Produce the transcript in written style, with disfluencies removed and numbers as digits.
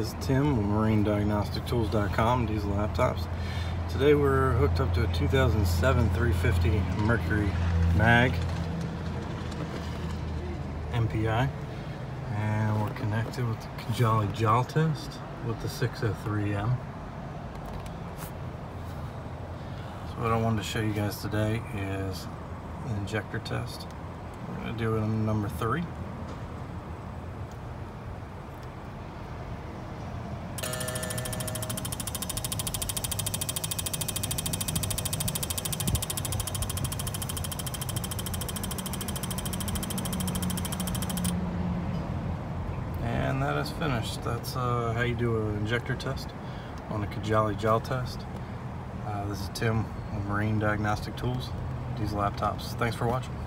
this is Tim with MarineDiagnosticTools.com, diesel laptops. Today we're hooked up to a 2007 350 Mercury Mag MPI, and we're connected with the Jolly Jaw test with the 603M. So what I wanted to show you guys today is the injector test. We're going to do it on number 3. And that is finished. That's how you do an injector test on a Jolly Jaw test. This is Tim with Marine Diagnostic Tools, diesel laptops. Thanks for watching.